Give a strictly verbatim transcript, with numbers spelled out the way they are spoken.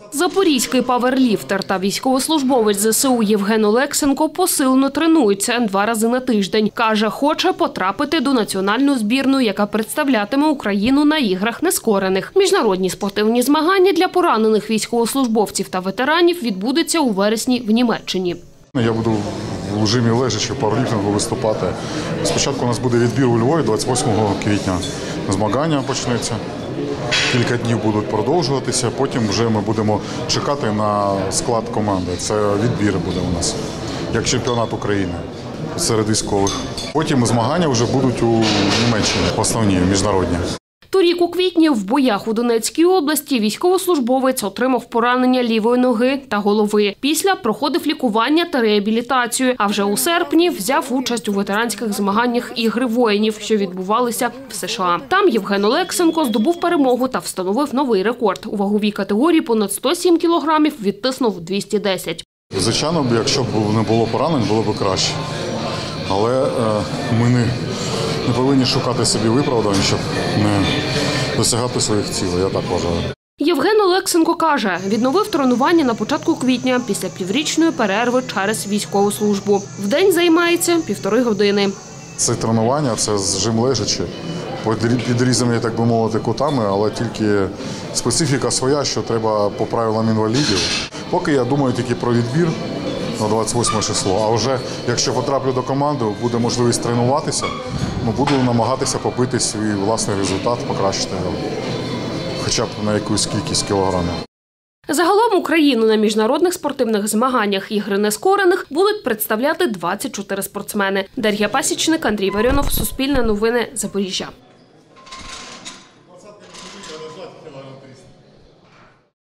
Запорізький паверліфтер та військовослужбовець зе се у Євген Олексенко посилено тренується два рази на тиждень. Каже, хоче потрапити до національної збірної, яка представлятиме Україну на іграх нескорених. Міжнародні спортивні змагання для поранених військовослужбовців та ветеранів відбудуться у вересні в Німеччині. Я буду в режимі лежачи пауерліфтингу виступати. Спочатку у нас буде відбір у Львові двадцять восьмого квітня. Змагання почнеться. Кілька днів будуть продовжуватися, потім вже ми будемо чекати на склад команди. Це відбір буде у нас, як чемпіонат України серед військових. Потім змагання вже будуть у Німеччині, основні, міжнародні. Торік у квітні в боях у Донецькій області військовослужбовець отримав поранення лівої ноги та голови. Після проходив лікування та реабілітацію, а вже у серпні взяв участь у ветеранських змаганнях Ігри воїнів, що відбувалися в США. Там Євген Олексенко здобув перемогу та встановив новий рекорд. У ваговій категорії понад сто сім кілограмів відтиснув двісті десять. Звичайно, якщо б не було поранень, було б краще. Але е, ми не... Не повинні шукати собі виправдань, щоб не досягати своїх цілей, я так вважаю. Євген Олексенко каже, відновив тренування на початку квітня після піврічної перерви через військову службу. Вдень займається півтори години. Це тренування, це жим лежачи, підрізані, так би мовити, кутами, але тільки специфіка своя, що треба по правилам інвалідів. Поки я думаю тільки про відбір на двадцять восьме число, а вже якщо потраплю до команди, буде можливість тренуватися, ну, буду намагатися побити свій власний результат, покращити хоча б на якусь кількість кілограмів. Загалом Україну на міжнародних спортивних змаганнях «Ігри нескорених» будуть представляти двадцять чотири спортсмени. Дар'я Пасічник, Андрій Варіонов, Суспільне новини, Запоріжжя.